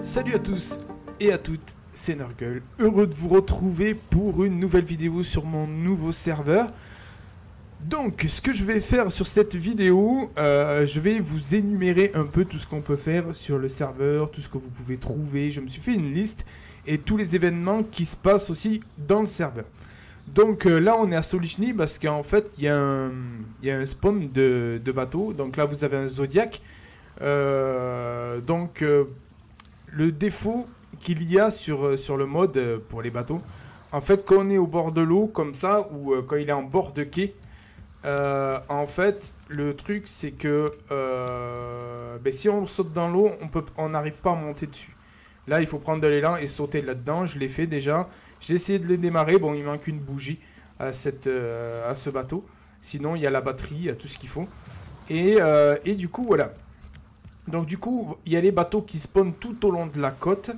Salut à tous et à toutes, c'est Nurgle, heureux de vous retrouver pour une nouvelle vidéo sur mon nouveau serveur. Donc, ce que je vais faire sur cette vidéo, je vais vous énumérer un peu tout ce qu'on peut faire sur le serveur, tout ce que vous pouvez trouver. Je me suis fait une liste et tous les événements qui se passent aussi dans le serveur. Donc là, on est à Solichny parce qu'en fait, il y a un spawn de bateaux. Donc là, vous avez un Zodiac. Le défaut qu'il y a sur le mode pour les bateaux, en fait, quand on est au bord de l'eau, comme ça, ou quand il est en bord de quai, en fait, le truc, c'est que si on saute dans l'eau, on n'arrive pas à monter dessus. Là, il faut prendre de l'élan et sauter là-dedans. Je l'ai fait déjà. J'ai essayé de les démarrer. Bon, il manque une bougie à ce bateau. Sinon, il y a la batterie, il y a tout ce qu'il faut. Et du coup, voilà. Donc du coup, il y a les bateaux qui spawnent tout au long de la côte.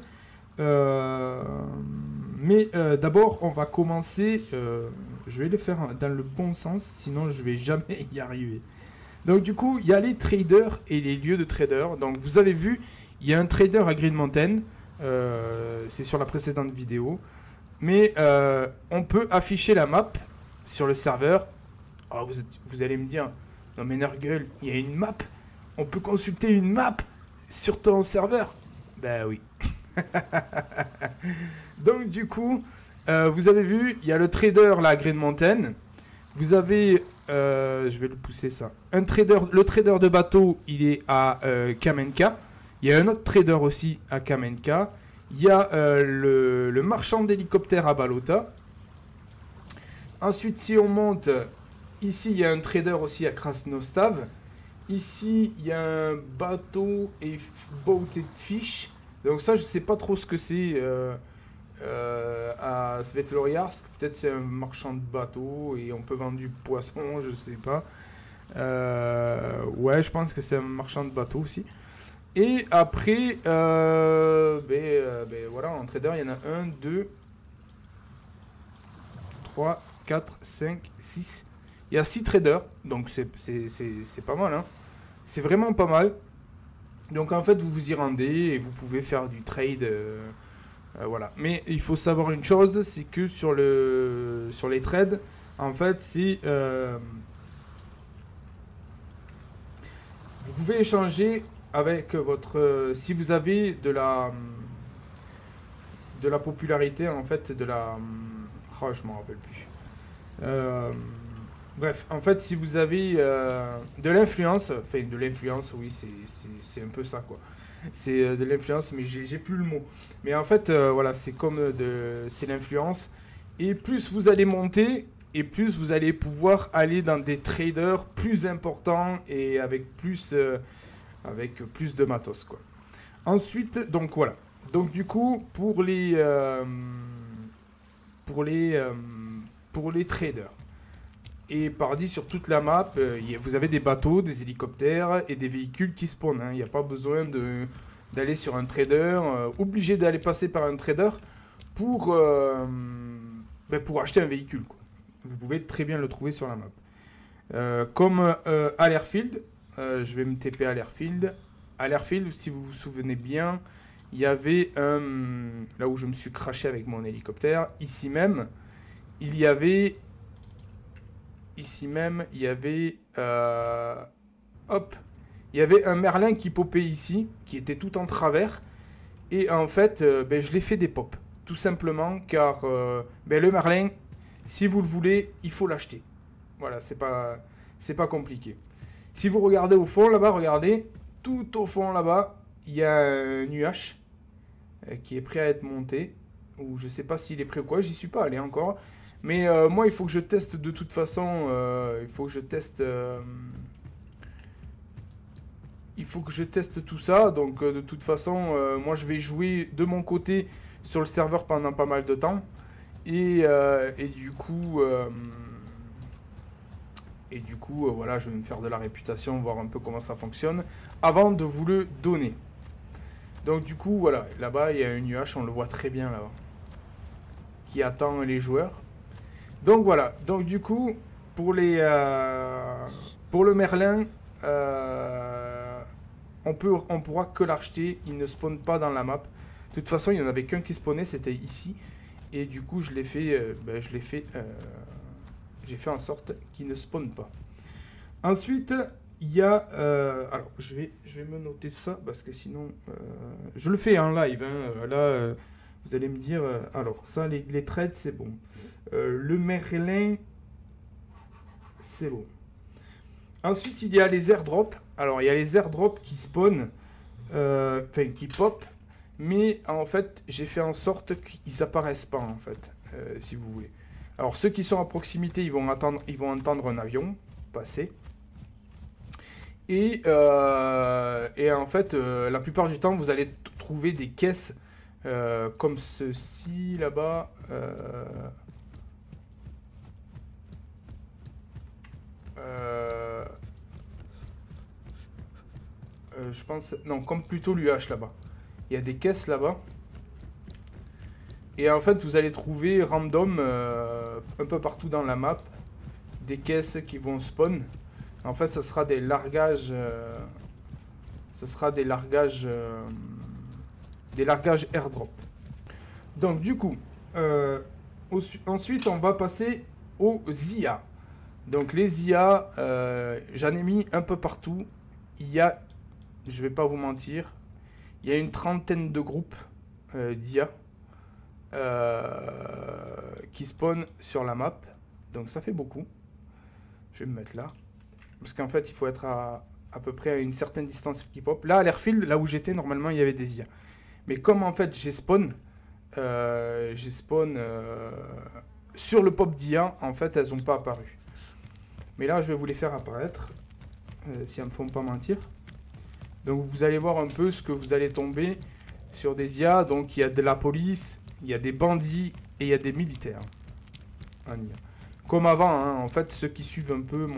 D'abord, on va commencer... je vais le faire dans le bon sens, sinon je vais jamais y arriver. Donc du coup, il y a les traders et les lieux de traders. Donc vous avez vu, il y a un trader à Green Mountain. C'est sur la précédente vidéo. Mais on peut afficher la map sur le serveur. Alors vous allez me dire, non mais Nurgle, il y a une map. On peut consulter une map sur ton serveur. Ben oui. Donc du coup, vous avez vu, il y a le trader là à Green Mountain. Vous avez, je vais le pousser ça. Le trader de bateau, il est à Kamenka. Il y a un autre trader aussi à Kamenka. Il y a le marchand d'hélicoptère à Balota. Ensuite, si on monte, ici il y a un trader aussi à Krasnostav. Ici, il y a un bateau et boated fish. Donc ça, je sais pas trop ce que c'est à Svetloriarsk. Peut-être c'est un marchand de bateau et on peut vendre du poisson, je sais pas. Ouais, je pense que c'est un marchand de bateau aussi. Et après, voilà, en trader, il y en a 1, 2, 3, 4, 5, 6. Il y a 6 traders, donc c'est pas mal, hein. C'est vraiment pas mal. Donc en fait, vous vous y rendez et vous pouvez faire du trade. Voilà. Mais il faut savoir une chose, c'est que sur les trades, en fait, vous pouvez échanger avec votre... si vous avez de la popularité, en fait, oh, je m'en rappelle plus. Bref, en fait, si vous avez de l'influence, enfin de l'influence, oui, c'est un peu ça, quoi. C'est de l'influence, mais j'ai plus le mot. Mais en fait, voilà, c'est c'est l'influence. Et plus vous allez monter, et plus vous allez pouvoir aller dans des traders plus importants et avec plus de matos, quoi. Ensuite, donc voilà. Donc du coup, pour les traders. Et paradis sur toute la map, vous avez des bateaux, des hélicoptères et des véhicules qui spawnent. Il n'y a pas besoin d'aller sur un trader, obligé d'aller passer par un trader pour acheter un véhicule, quoi. Vous pouvez très bien le trouver sur la map. Comme à l'airfield, je vais me TP à l'airfield. À l'airfield, si vous vous souvenez bien, il y avait là où je me suis craché avec mon hélicoptère, ici même, il y avait un merlin qui popait ici, qui était tout en travers. Et en fait, je l'ai fait des pop. Tout simplement car le merlin, si vous le voulez, il faut l'acheter. Voilà, c'est pas compliqué. Si vous regardez au fond là-bas, regardez, tout au fond là-bas, il y a un UH qui est prêt à être monté. Ou je sais pas s'il est prêt ou quoi, j'y suis pas allé encore. Mais moi, il faut que je teste de toute façon. Il faut que je teste tout ça. Donc, de toute façon, moi, je vais jouer de mon côté sur le serveur pendant pas mal de temps. Et du coup, voilà, je vais me faire de la réputation, voir un peu comment ça fonctionne, avant de vous le donner. Donc, du coup, voilà, là-bas, il y a un UH, on le voit très bien là-bas, qui attend les joueurs. Donc voilà, donc du coup, pour le Merlin, on pourra que l'acheter, il ne spawn pas dans la map. De toute façon, il n'y en avait qu'un qui spawnait, c'était ici. Et du coup, j'ai fait en sorte qu'il ne spawn pas. Ensuite, il y a... alors, je vais me noter ça, parce que sinon... je le fais en live. Hein, là, vous allez me dire... alors, ça, les trades, c'est bon. Le Merlin, c'est bon. Ensuite, il y a les airdrops. Alors, il y a les airdrops qui spawnent, enfin, qui pop. Mais, en fait, j'ai fait en sorte qu'ils apparaissent pas, en fait, si vous voulez. Alors, ceux qui sont à proximité, ils vont entendre un avion passer. Et en fait, la plupart du temps, vous allez trouver des caisses comme ceci, là-bas. Je pense... Non, comme plutôt l'UH, là-bas. Il y a des caisses, là-bas. Et en fait, vous allez trouver random, un peu partout dans la map, des caisses qui vont spawn. En fait, ça sera des largages... des largages airdrop. Donc, du coup, ensuite, on va passer aux IA. Donc, les IA, j'en ai mis un peu partout. Il y a, je vais pas vous mentir, il y a une trentaine de groupes d'IA qui spawnent sur la map. Donc, ça fait beaucoup. Je vais me mettre là. Parce qu'en fait, il faut être à peu près à une certaine distance qui pop. Là, à l'airfield, là où j'étais, normalement, il y avait des IA. Mais comme en fait, j'ai spawn sur le pop d'IA, en fait, elles n'ont pas apparu. Mais là, je vais vous les faire apparaître, si elles ne me font pas mentir. Donc, vous allez voir un peu ce que vous allez tomber sur des IA. Donc, il y a de la police, il y a des bandits et il y a des militaires en IA. Comme avant, hein, en fait, ceux qui suivent un peu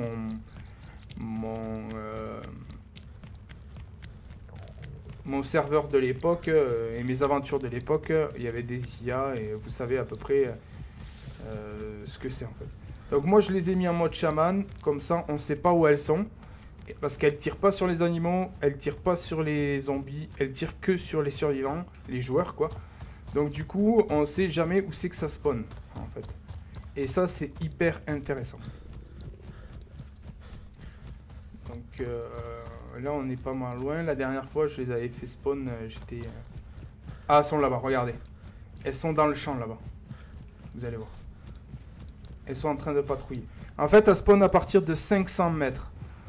mon serveur de l'époque et mes aventures de l'époque, il y avait des IA et vous savez à peu près ce que c'est en fait. Donc moi je les ai mis en mode chaman, comme ça on ne sait pas où elles sont, parce qu'elles tirent pas sur les animaux, elles tirent pas sur les zombies, elles tirent que sur les survivants, les joueurs quoi. Donc du coup on sait jamais où c'est que ça spawn en fait. Et ça c'est hyper intéressant. Donc là on est pas mal loin. La dernière fois je les avais fait spawn, j'étais... Ah, elles sont là-bas, regardez. Elles sont dans le champ là-bas. Vous allez voir. Elles sont en train de patrouiller. En fait elles spawnent à partir de 500 mètres.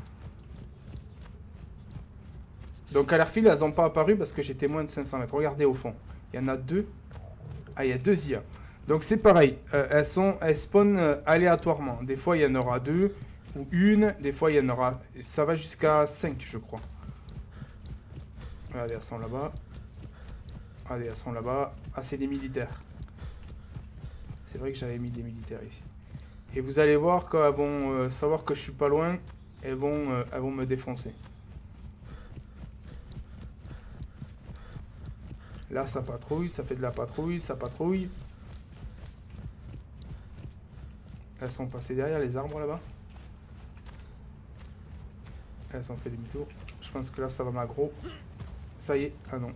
Donc à l'airfield elles n'ont pas apparu parce que j'étais moins de 500 mètres. Regardez au fond. Il y en a deux. Ah, il y a deux IA. Donc c'est pareil. Elles spawnent aléatoirement. Des fois il y en aura deux. Ou une, des fois il y en aura... Ça va jusqu'à 5 je crois. Regardez, elles sont là-bas. Regardez, elles sont là-bas. Ah, c'est des militaires. C'est vrai que j'avais mis des militaires ici. Et vous allez voir quand elles vont savoir que je suis pas loin, elles vont me défoncer. Là ça patrouille, ça fait de la patrouille, ça patrouille. Elles sont passées derrière les arbres là-bas. Elles ont fait demi-tour. Je pense que là ça va m'aggro. Ça y est. Ah non.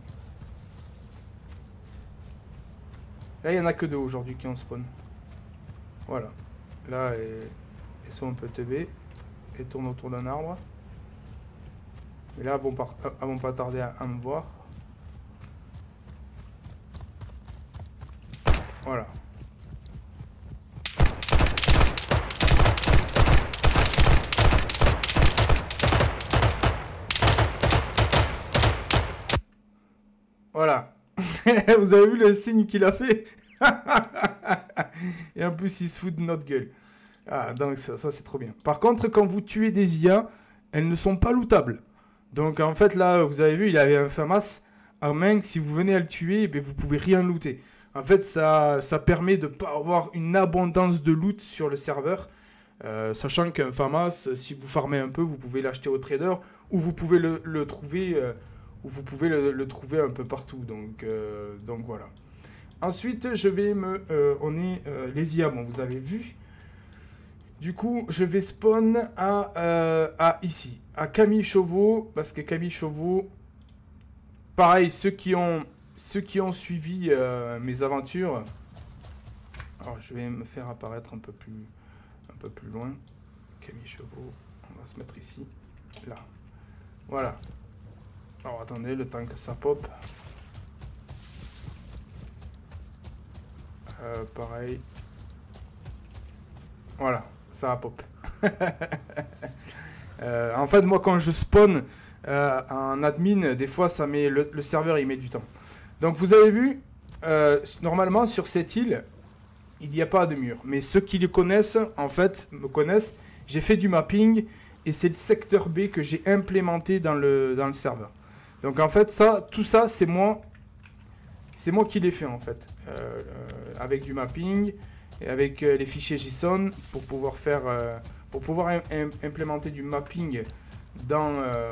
Là il n'y en a que deux aujourd'hui qui ont spawn. Voilà. Là elles sont un peu teubées. Elles tournent autour d'un arbre. Mais là elles vont pas tarder à me voir. Voilà. Voilà. Vous avez vu le signe qu'il a fait? Et en plus, il se fout de notre gueule. Ah, donc ça c'est trop bien. Par contre, quand vous tuez des IA, elles ne sont pas lootables. Donc en fait, là, vous avez vu, il avait un FAMAS en main. Si vous venez à le tuer, eh vous pouvez rien looter. En fait, ça permet de ne pas avoir une abondance de loot sur le serveur. Sachant qu'un FAMAS, si vous farmez un peu, vous pouvez l'acheter au trader. Ou vous pouvez le trouver... où vous pouvez le trouver un peu partout. Donc voilà. Ensuite, je vais les IA, bon, vous avez vu. Du coup, je vais spawn à ici, à Camille Chauveau, parce que Camille Chauveau, pareil, ceux qui ont ceux qui ont suivi mes aventures... Alors, je vais me faire apparaître un peu plus loin. Camille Chevaux, on va se mettre ici. Là. Voilà. Alors, attendez, le temps que ça pop. Pareil. Voilà, ça a pop. En fait, moi, quand je spawn en admin, des fois, ça met le serveur, il met du temps. Donc, vous avez vu, normalement, sur cette île, il n'y a pas de mur. Mais ceux qui le connaissent, en fait, me connaissent, j'ai fait du mapping et c'est le secteur B que j'ai implémenté dans le serveur. Donc, en fait, tout ça, c'est moi qui l'ai fait, en fait. Avec du mapping et avec les fichiers JSON pour pouvoir faire... pour pouvoir implémenter du mapping dans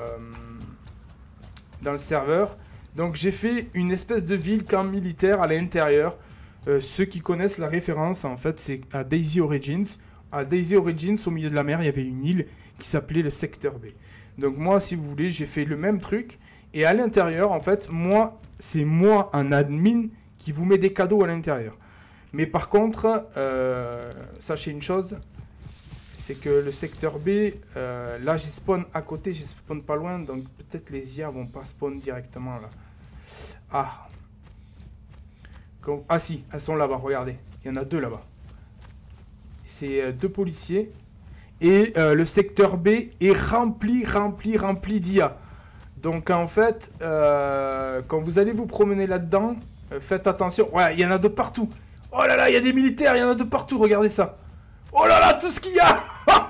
le serveur. Donc j'ai fait une espèce de ville camp militaire à l'intérieur. Ceux qui connaissent la référence, en fait, c'est à Daisy Origins. À Daisy Origins, au milieu de la mer, il y avait une île qui s'appelait le secteur B. Donc moi, si vous voulez, j'ai fait le même truc. Et à l'intérieur, en fait, c'est moi, un admin, qui vous met des cadeaux à l'intérieur. Mais par contre, sachez une chose, c'est que le secteur B, là j'ai spawn à côté, j'ai spawn pas loin, donc peut-être les IA vont pas spawn directement là. Ah. Ah si, elles sont là-bas, regardez. Il y en a deux là-bas. C'est deux policiers. Et le secteur B est rempli d'IA. Donc en fait, quand vous allez vous promener là-dedans, faites attention. Ouais, il y en a de partout. Oh là là, il y a des militaires, il y en a de partout, regardez ça. Oh là là, tout ce qu'il y a.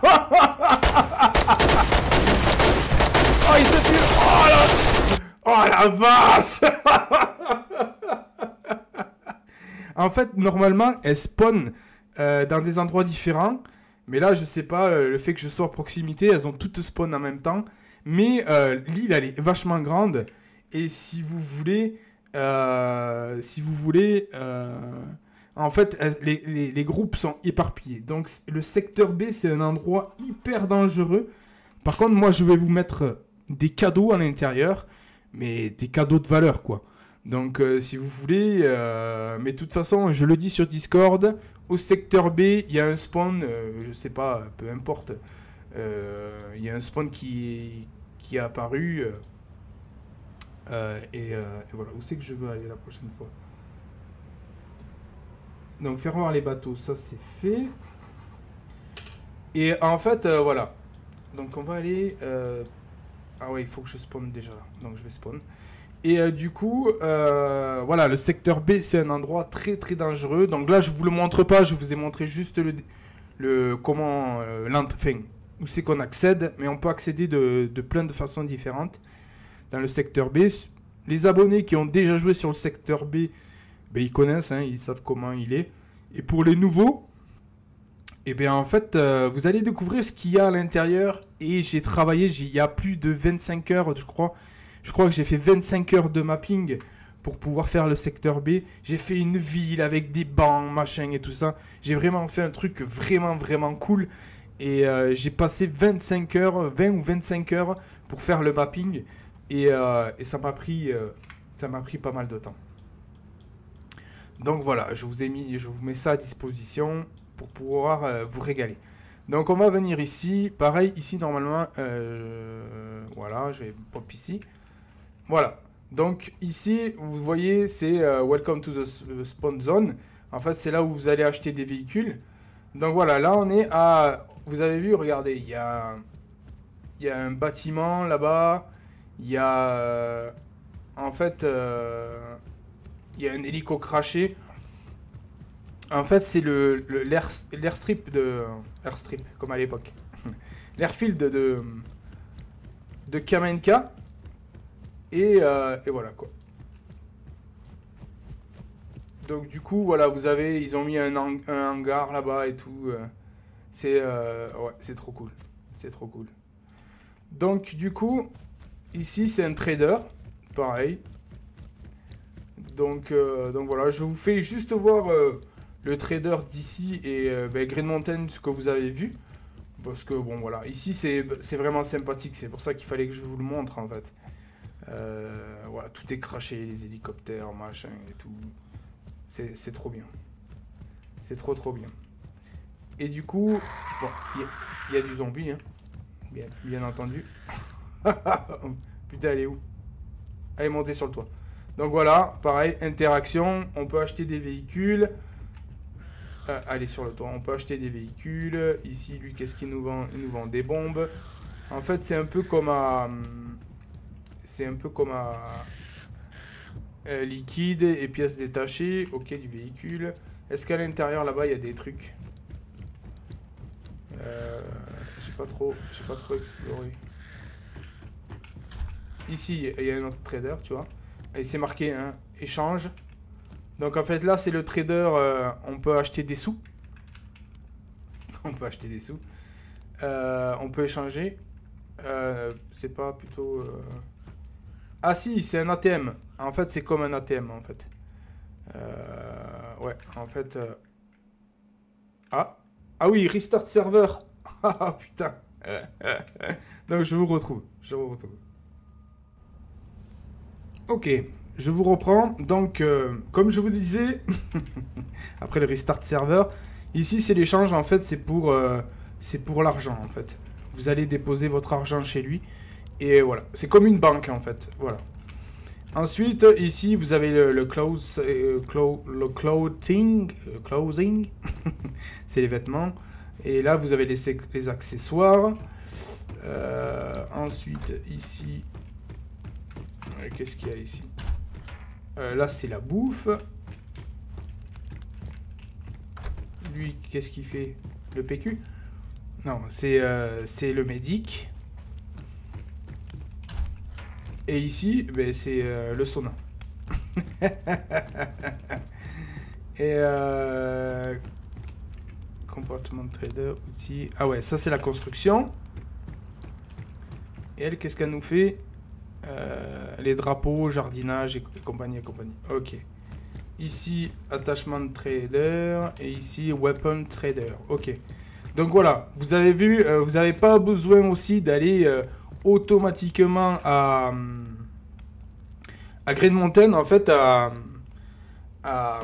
Oh, il se tue. Oh là. Oh la vache. En fait, normalement, elles spawnent dans des endroits différents. Mais là, je sais pas, le fait que je sois à proximité, elles ont toutes spawn en même temps. Mais l'île, elle est vachement grande. Et si vous voulez... en fait, les groupes sont éparpillés. Donc, le secteur B, c'est un endroit hyper dangereux. Par contre, moi, je vais vous mettre des cadeaux à l'intérieur. Mais des cadeaux de valeur, quoi. Donc, si vous voulez... mais de toute façon, je le dis sur Discord. Au secteur B, il y a un spawn. Je sais pas, peu importe. Il y a un spawn qui est apparu. Et voilà. Où c'est que je veux aller la prochaine fois? Donc faire voir les bateaux, ça c'est fait. Et en fait, voilà. Donc on va aller... Ah ouais, il faut que je spawn déjà là. Donc je vais spawn. Et du coup, voilà, le secteur B, c'est un endroit très très dangereux. Donc là, je vous le montre pas, je vous ai montré juste comment... enfin, où c'est qu'on accède. Mais on peut accéder de plein de façons différentes dans le secteur B. Les abonnés qui ont déjà joué sur le secteur B, ben, ils connaissent, hein, ils savent comment il est. Et pour les nouveaux, et bien en fait, vous allez découvrir ce qu'il y a à l'intérieur. Et j'ai travaillé, il y a plus de 25 heures, je crois. Je crois que j'ai fait 25 heures de mapping pour pouvoir faire le secteur B. J'ai fait une ville avec des bancs, machin et tout ça. J'ai vraiment fait un truc vraiment, vraiment cool. Et j'ai passé 25 heures, 20 ou 25 heures pour faire le mapping. Et ça m'a pris pas mal de temps. Donc voilà, je vous mets ça à disposition pour pouvoir vous régaler. Donc on va venir ici. Pareil, ici normalement, voilà, je vais pop ici. Voilà. Donc ici, vous voyez, c'est Welcome to the Spawn Zone. En fait, c'est là où vous allez acheter des véhicules. Donc voilà, là on est à... Vous avez vu, regardez, il y a un bâtiment là-bas. Il y a... en fait... il y a un hélico craché. En fait, c'est l'airstrip Airstrip, comme à l'époque. L'airfield de Kamenka. Et voilà, quoi. Donc, du coup, voilà, ils ont mis un hangar là-bas et tout. Ouais, c'est trop cool. C'est trop cool. Donc, du coup, ici, c'est un trader. Pareil. Donc voilà, je vous fais juste voir le trader d'ici et Green Mountain, ce que vous avez vu. Parce que bon voilà, ici c'est vraiment sympathique, c'est pour ça qu'il fallait que je vous le montre en fait. Voilà, tout est craché, les hélicoptères, machin et tout. C'est trop bien. C'est trop bien. Et du coup, bon, il y a du zombie, hein. Bien entendu. Putain, elle est où? Elle est montée sur le toit. Donc voilà, pareil, interaction. On peut acheter des véhicules. Allez sur le toit, on peut acheter des véhicules. Ici, lui, qu'est-ce qu'il nous vend? Il nous vend des bombes. En fait, c'est un peu comme à... liquide et pièces détachées. Ok, du véhicule. Est-ce qu'à l'intérieur, là-bas, il y a des trucs? J'ai pas trop exploré. Ici, il y a un autre trader, tu vois. Et c'est marqué, hein, échange. Donc en fait, là, c'est le trader. On peut acheter des sous. On peut acheter des sous. On peut échanger. C'est pas plutôt... Ah si, c'est un ATM. En fait, c'est comme un ATM, en fait. Ouais, en fait... Ah. Ah oui, restart serveur. Ah putain. Donc je vous retrouve. Ok, je vous reprends. Donc, comme je vous disais, après le restart serveur, ici c'est l'échange. En fait, c'est pour l'argent. En fait, vous allez déposer votre argent chez lui et voilà. C'est comme une banque en fait. Voilà. Ensuite, ici, vous avez le clothing, c'est les vêtements. Et là, vous avez les accessoires. Ensuite, ici, qu'est-ce qu'il y a ici? Là, c'est la bouffe. Lui, qu'est-ce qu'il fait? Le PQ? Non, c'est le médic. Et ici, ben, c'est le sauna. Et comportement trader, outils. Ah ouais, ça c'est la construction. Et elle, qu'est-ce qu'elle nous fait? Les drapeaux, jardinage et compagnie. Ok. Ici, attachment trader. Et ici, weapon trader. Ok. Donc voilà, vous avez vu, vous n'avez pas besoin aussi d'aller automatiquement à Green Mountain, en fait, à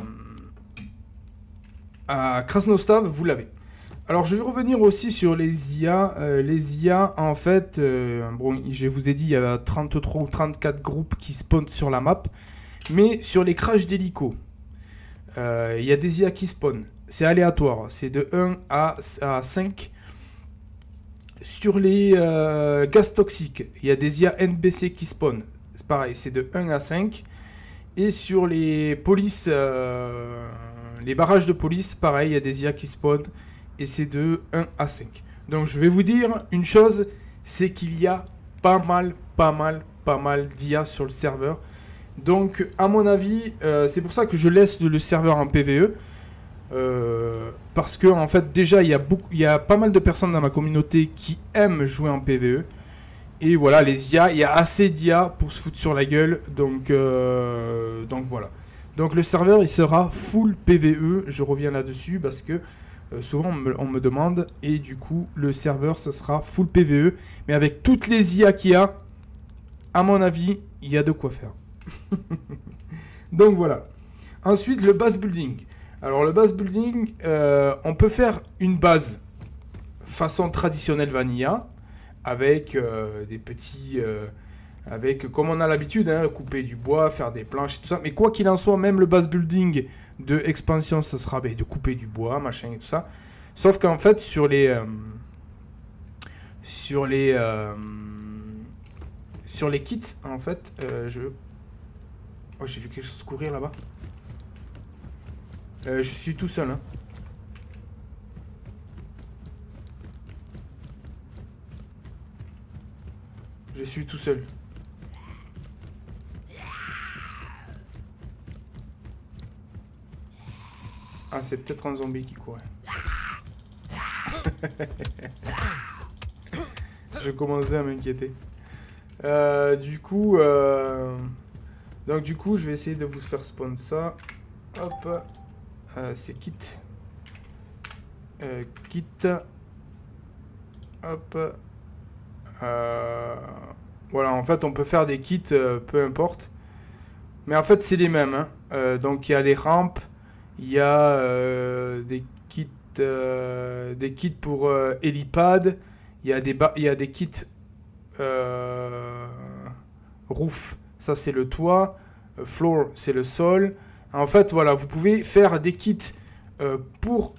Krasnostav, vous l'avez. Alors, je vais revenir aussi sur les IA. Les IA, en fait, bon, je vous ai dit, il y a 33 ou 34 groupes qui spawnent sur la map. Mais sur les crashs d'hélico, il y a des IA qui spawnent. C'est aléatoire. C'est de 1 à 5. Sur les gaz toxiques, il y a des IA NBC qui spawnent. C'est pareil, c'est de 1 à 5. Et sur les polices, les barrages de police, pareil, il y a des IA qui spawnent. Et c'est de 1 à 5. Donc je vais vous dire une chose, c'est qu'il y a pas mal d'IA sur le serveur. Donc à mon avis, c'est pour ça que je laisse le serveur en PvE. Parce que en fait déjà il y a pas mal de personnes dans ma communauté qui aiment jouer en PvE. Et voilà, les IA, il y a assez d'IA pour se foutre sur la gueule. Donc voilà. Donc le serveur il sera full PvE. Je reviens là-dessus parce que souvent on me demande. Et du coup le serveur ça sera full PvE. Mais avec toutes les IA qu'il y a, à mon avis, il y a de quoi faire. Donc voilà. Ensuite le base building. Alors le base building, on peut faire une base façon traditionnelle vanilla. Avec des petits... avec, comme on a l'habitude, hein, couper du bois, faire des planches et tout ça. Mais quoi qu'il en soit, même le base building de expansion, ça sera de couper du bois, machin et tout ça. Sauf qu'en fait, sur les kits, en fait, Oh, j'ai vu quelque chose courir là-bas. Je suis tout seul, hein. Je suis tout seul. Ah, c'est peut-être un zombie qui courait. Je commençais à m'inquiéter. Donc du coup, je vais essayer de vous faire spawn ça. Hop. C'est kit. Kit. Hop. Voilà, en fait, on peut faire des kits, peu importe. Mais en fait, c'est les mêmes, hein. Donc, il y a les rampes, il y a des kits pour helipad, il y a des kits euh, roof, ça c'est le toit, floor, c'est le sol. En fait, voilà, vous pouvez faire des kits pour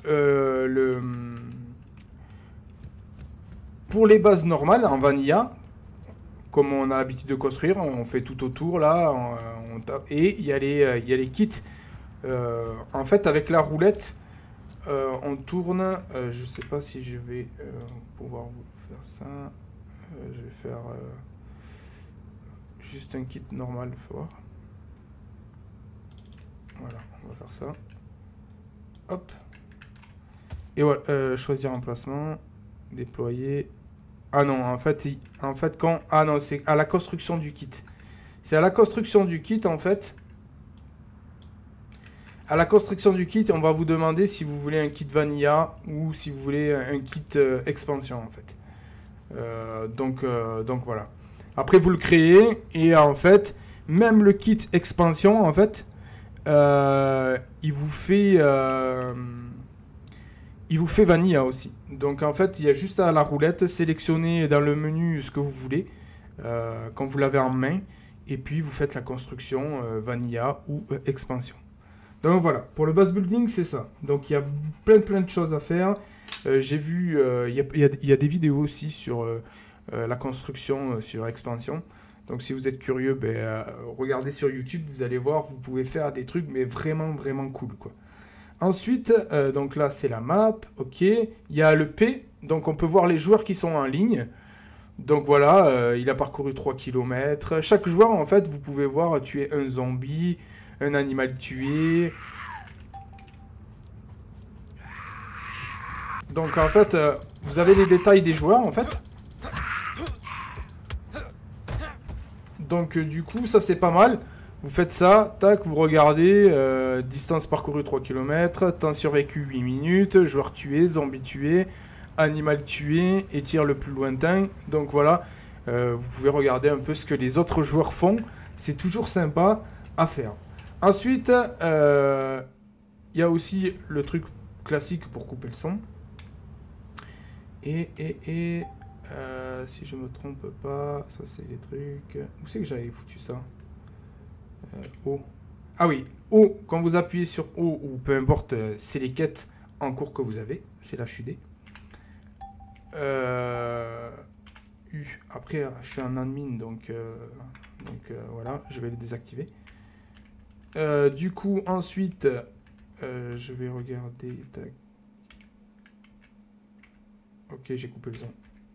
pour les bases normales en vanilla, comme on a l'habitude de construire, on fait tout autour là, et il y a les kits. En fait, avec la roulette, on tourne. Je sais pas si je vais pouvoir vous faire ça. Je vais faire juste un kit normal fort. Voilà, on va faire ça. Hop. Et voilà, choisir emplacement, déployer. Ah non, en fait quand... Ah non, c'est à la construction du kit. C'est à la construction du kit, en fait. À la construction du kit, on va vous demander si vous voulez un kit vanilla ou si vous voulez un kit expansion, en fait. Donc voilà. Après, vous le créez et en fait, même le kit expansion, en fait, il vous fait vanilla aussi. Donc en fait, il y a juste à la roulette, sélectionner dans le menu ce que vous voulez quand vous l'avez en main, et puis vous faites la construction vanilla ou expansion. Donc voilà, pour le base building, c'est ça. Donc il y a plein de choses à faire. J'ai vu, il y a des vidéos aussi sur la construction sur expansion. Donc si vous êtes curieux, regardez sur YouTube, vous allez voir, vous pouvez faire des trucs, mais vraiment cool, quoi. Ensuite, donc là c'est la map, ok. Il y a le P, donc on peut voir les joueurs qui sont en ligne. Donc voilà, il a parcouru 3 km. Chaque joueur, en fait, vous pouvez voir tuer un zombie, un animal tué. Donc en fait, vous avez les détails des joueurs, en fait. Donc du coup, ça c'est pas mal. Vous faites ça, tac, vous regardez, distance parcourue 3 km, temps survécu 8 minutes, joueur tué, zombie tué, animal tué et tir le plus lointain. Donc voilà, vous pouvez regarder un peu ce que les autres joueurs font. C'est toujours sympa à faire. Ensuite, il y a aussi le truc classique pour couper le son. Si je me trompe pas, ça c'est les trucs... Où c'est que j'avais foutu ça? O. Ah oui, O, quand vous appuyez sur O, ou peu importe, c'est les quêtes en cours que vous avez. C'est la HUD. U. Après, je suis un admin, donc voilà, je vais le désactiver. Du coup, ensuite, je vais regarder... Tac. Ok, j'ai coupé le son.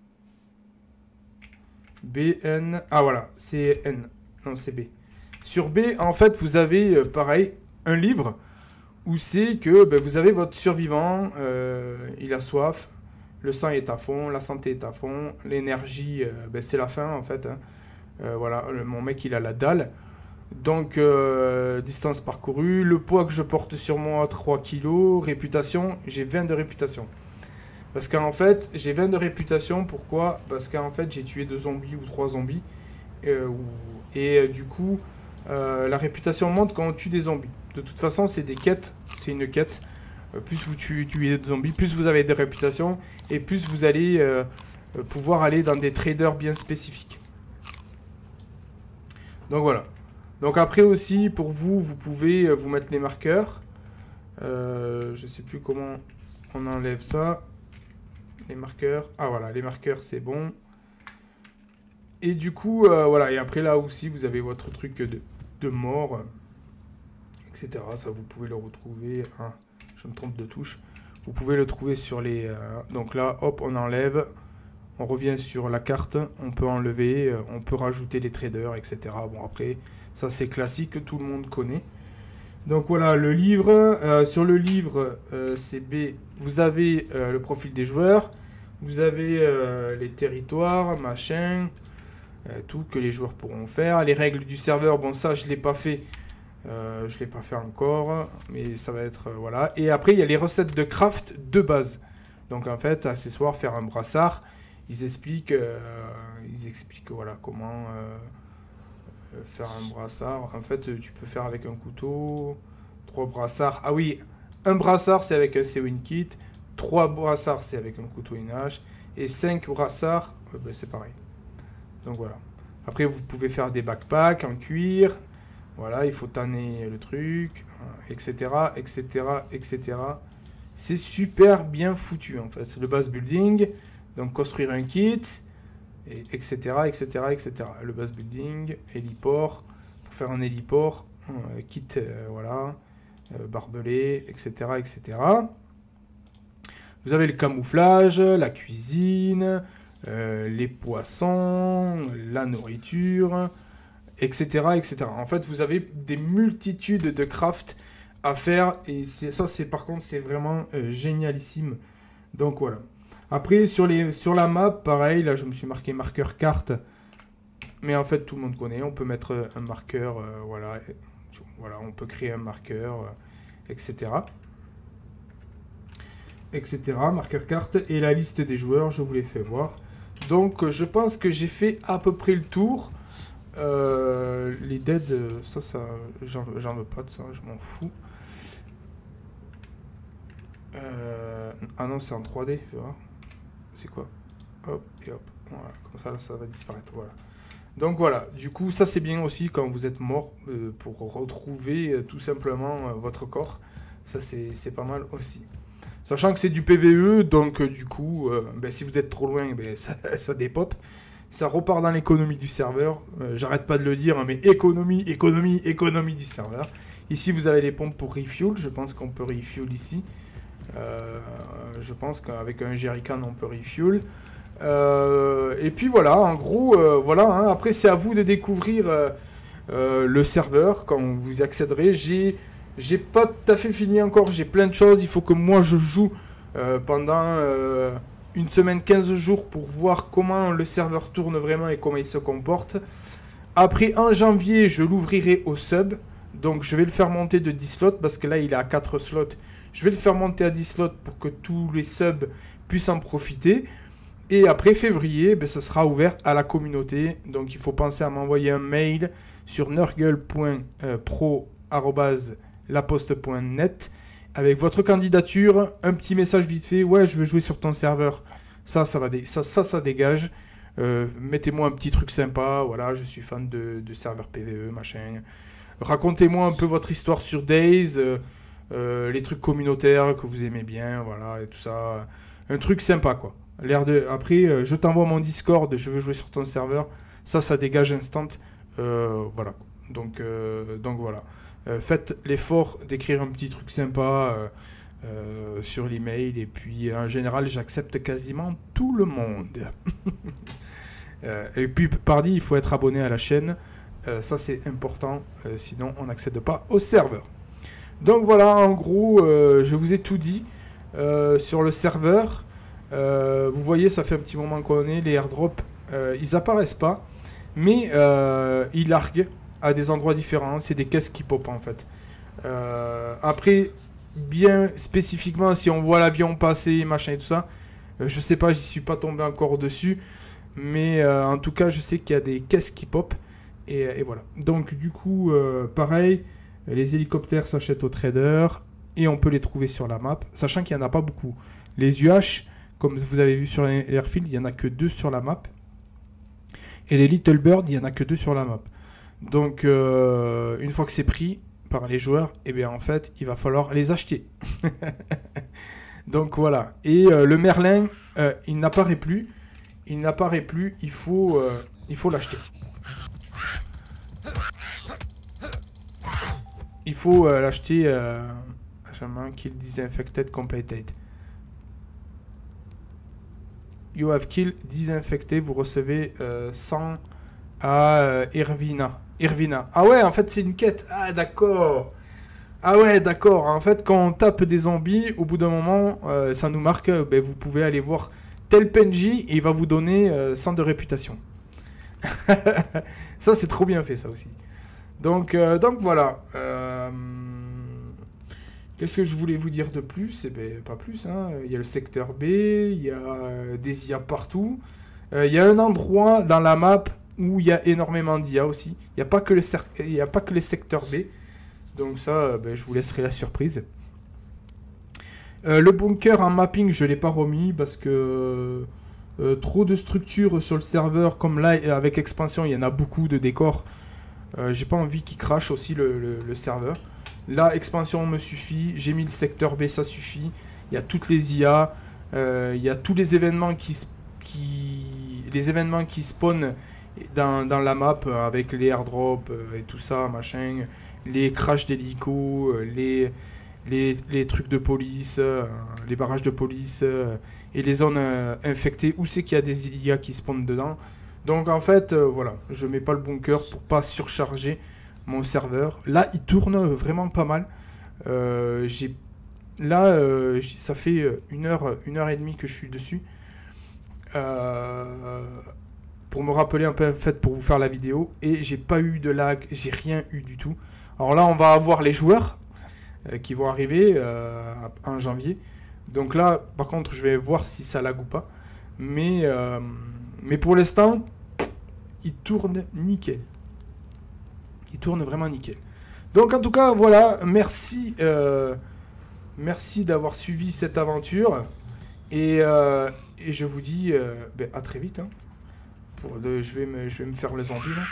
BN... Ah voilà, c'est N. Non, c'est B. Sur B, en fait, vous avez, pareil, un livre où c'est que vous avez votre survivant, il a soif, le sang est à fond, la santé est à fond, l'énergie, c'est la fin, en fait. Hein. Voilà, mon mec, il a la dalle. Donc, distance parcourue, le poids que je porte sur moi, 3 kilos, réputation, j'ai 20 de réputation. Parce qu'en fait, j'ai 20 de réputation, pourquoi? Parce qu'en fait, j'ai tué 2 zombies ou 3 zombies. Du coup, la réputation monte quand on tue des zombies. De toute façon, c'est des quêtes, c'est une quête. Plus vous tuez des zombies, plus vous avez de réputation, et plus vous allez pouvoir aller dans des traders bien spécifiques. Donc voilà. Donc après aussi, pour vous, vous pouvez vous mettre les marqueurs. Je sais plus comment on enlève ça. Les marqueurs. Ah voilà, les marqueurs, c'est bon. Et du coup, voilà. Et après là aussi, vous avez votre truc de mort, etc. Ça, vous pouvez le retrouver. Ah, je me trompe de touche. Vous pouvez le trouver sur les... donc là, hop, on enlève. On revient sur la carte. On peut enlever. On peut rajouter les traders, etc. Bon, après, ça c'est classique. Tout le monde connaît. Donc voilà, le livre. Sur le livre, c'est B. Vous avez le profil des joueurs. Vous avez les territoires, machin. Tout que les joueurs pourront faire. Les règles du serveur, bon ça je ne l'ai pas fait. Je l'ai pas fait encore. Mais ça va être... voilà. Et après, il y a les recettes de craft de base. Donc en fait, accessoires, faire un brassard. ils expliquent voilà, comment faire un brassard. En fait, tu peux faire avec un couteau, 3 brassards. Ah oui, un brassard, c'est avec un sewing kit. 3 brassards, c'est avec un couteau et une hache. Et 5 brassards, ben, c'est pareil. Donc voilà. Après, vous pouvez faire des backpacks en cuir. Voilà, il faut tanner le truc, etc., etc., etc. C'est super bien foutu, en fait. Le base building, donc construire un kit, et etc., etc., etc. Le base building, héliport, pour faire un héliport, kit, voilà, barbelé, etc., etc. Vous avez le camouflage, la cuisine, les poissons, la nourriture, etc., etc. En fait, vous avez des multitudes de crafts à faire et ça, c'est par contre, c'est vraiment génialissime. Donc voilà. Après, sur la map, pareil, là, je me suis marqué marqueur carte, mais en fait, tout le monde connaît. On peut mettre un marqueur, voilà, on peut créer un marqueur, etc. etc. Marqueur carte et la liste des joueurs, je vous l'ai fait voir. Donc, je pense que j'ai fait à peu près le tour. Les dead, ça j'en veux pas de ça, je m'en fous. Ah non, c'est en 3D, tu vois. C'est quoi? Hop et hop. Voilà, comme ça, là, ça va disparaître. Voilà. Donc voilà, du coup, ça c'est bien aussi quand vous êtes mort pour retrouver tout simplement votre corps. Ça c'est pas mal aussi. Sachant que c'est du PVE, donc du coup, ben, si vous êtes trop loin, ben, ça dépop. Ça repart dans l'économie du serveur. J'arrête pas de le dire, hein, mais économie du serveur. Ici, vous avez les pompes pour refuel. Je pense qu'on peut refuel ici. Je pense qu'avec un jerrycan, on peut refuel. Et puis voilà, en gros, voilà. Hein, après, c'est à vous de découvrir le serveur quand vous y accéderez. J'ai pas tout à fait fini encore. J'ai plein de choses. Il faut que moi, je joue pendant... une semaine, 15 jours pour voir comment le serveur tourne vraiment et comment il se comporte. Après, en janvier, je l'ouvrirai au sub. Donc, je vais le faire monter de 10 slots parce que là, il est à 4 slots. Je vais le faire monter à 10 slots pour que tous les subs puissent en profiter. Et après février, ben, ça sera ouvert à la communauté. Donc, il faut penser à m'envoyer un mail sur nurgle.pro@laposte.net avec votre candidature, un petit message vite fait. Ouais, je veux jouer sur ton serveur. Ça dégage. Mettez-moi un petit truc sympa. Voilà, je suis fan de serveurs PVE, machin. Racontez-moi un peu votre histoire sur Days, les trucs communautaires que vous aimez bien, voilà, et tout ça. Un truc sympa, quoi. Après, je t'envoie mon Discord, je veux jouer sur ton serveur. Ça dégage instant. Voilà. Donc voilà. Faites l'effort d'écrire un petit truc sympa sur l'email. Et puis, en général, j'accepte quasiment tout le monde. Et puis, pardi, il faut être abonné à la chaîne. Ça, c'est important. Sinon, on n'accède pas au serveur. Donc, voilà, en gros, je vous ai tout dit sur le serveur. Vous voyez, ça fait un petit moment qu'on est. Les airdrops, ils apparaissent pas. Mais ils larguent à des endroits différents. C'est des caisses qui pop en fait. Après, bien spécifiquement, si on voit l'avion passer, machin et tout ça, je sais pas, j'y suis pas tombé encore dessus. Mais en tout cas, je sais qu'il y a des caisses qui pop. Et voilà. Donc du coup, pareil, les hélicoptères s'achètent au trader. Et on peut les trouver sur la map. Sachant qu'il n'y en a pas beaucoup. Les UH, comme vous avez vu sur l'airfield, il n'y en a que 2 sur la map. Et les Little Bird, il n'y en a que 2 sur la map. Donc, une fois que c'est pris par les joueurs, eh bien, en fait, il va falloir les acheter. Donc, voilà. Et le Merlin, il n'apparaît plus. Il n'apparaît plus. Il faut l'acheter. Il faut l'acheter. Kill disinfected completed. You have kill disinfecté. Vous recevez 100 à Irvina. Ah ouais, en fait, c'est une quête. Ah, d'accord. Ah ouais, d'accord. En fait, quand on tape des zombies, au bout d'un moment, ça nous marque, ben, vous pouvez aller voir tel PNJ et il va vous donner 100 de réputation. Ça, c'est trop bien fait, ça aussi. Donc voilà. Qu'est-ce que je voulais vous dire de plus? Eh ben, pas plus, hein. Il y a le secteur B, il y a des IA partout. Il y a un endroit dans la map où il y a énormément d'IA aussi. Il n'y a pas que il y a pas que les secteurs B. Donc ça, ben, je vous laisserai la surprise. Le bunker en mapping, je ne l'ai pas remis parce que trop de structures sur le serveur. Comme là, avec expansion, il y en a beaucoup de décors. J'ai pas envie qu'il crache aussi le serveur. Là, expansion me suffit. J'ai mis le secteur B, ça suffit. Il y a toutes les IA. Il y a tous les événements les événements qui spawnent dans la map avec les airdrops et tout ça, machin. Les crashs d'hélico, les trucs de police, les barrages de police et les zones infectées. Où c'est qu'il y a des IA qui spawnent dedans. Donc en fait, voilà, je mets pas le bunker pour pas surcharger mon serveur. Là, il tourne vraiment pas mal. Ça fait une heure et demie que je suis dessus. Pour me rappeler un peu, en fait, pour vous faire la vidéo. Et j'ai pas eu de lag, j'ai rien eu du tout. Alors là, on va avoir les joueurs qui vont arriver en janvier. Donc là, par contre, je vais voir si ça lag ou pas. Mais pour l'instant, il tourne nickel. Il tourne vraiment nickel. Donc en tout cas, voilà, merci d'avoir suivi cette aventure. Et je vous dis à très vite. Hein. Je vais me faire le zombie là.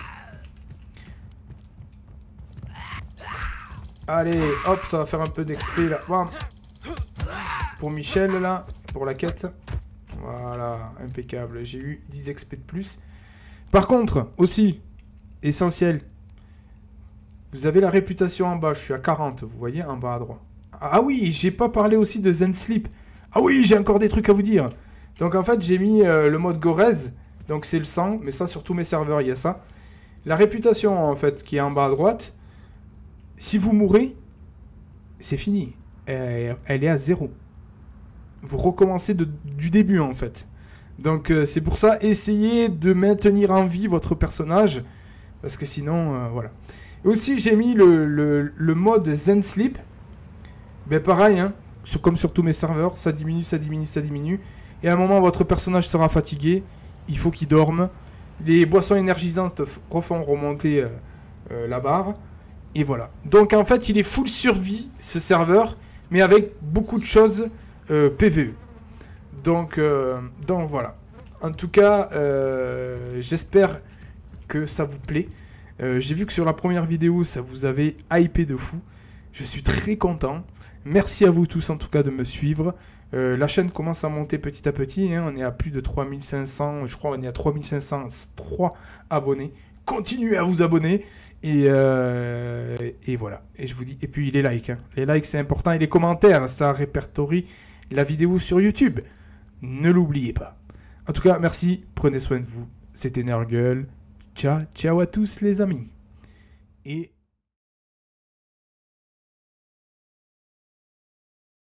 Allez, hop, ça va faire un peu d'XP là. Bam. Pour Michel là, pour la quête. Voilà, impeccable. J'ai eu 10 XP de plus. Par contre, aussi, essentiel, vous avez la réputation en bas. Je suis à 40, vous voyez, en bas à droite. Ah oui, j'ai pas parlé aussi de Zen Sleep. Ah oui, j'ai encore des trucs à vous dire. Donc en fait, j'ai mis le mode Gorez. Donc c'est le sang, mais ça sur tous mes serveurs, il y a ça. La réputation, en fait, qui est en bas à droite. Si vous mourrez, c'est fini. Elle est à 0. Vous recommencez du début, en fait. Donc c'est pour ça, essayez de maintenir en vie votre personnage. Parce que sinon, voilà. Et aussi, j'ai mis le mode Zen Sleep. Ben pareil, hein, comme sur tous mes serveurs, ça diminue, ça diminue, ça diminue. Et à un moment, votre personnage sera fatigué. Il faut qu'il dorme. Les boissons énergisantes refont remonter la barre. Et voilà. Donc en fait, il est full survie, ce serveur. Mais avec beaucoup de choses PvE. Donc voilà. En tout cas, j'espère que ça vous plaît. J'ai vu que sur la première vidéo, ça vous avait hypé de fou. Je suis très content. Merci à vous tous en tout cas de me suivre. La chaîne commence à monter petit à petit. Hein. On est à plus de 3500. Je crois qu'on est à 3503 abonnés. Continuez à vous abonner. Et voilà. Et je vous dis. Et puis les likes. Hein. Les likes c'est important. Et les commentaires, ça répertorie la vidéo sur YouTube. Ne l'oubliez pas. En tout cas, merci. Prenez soin de vous. C'était Nergal. Ciao, ciao à tous les amis. Et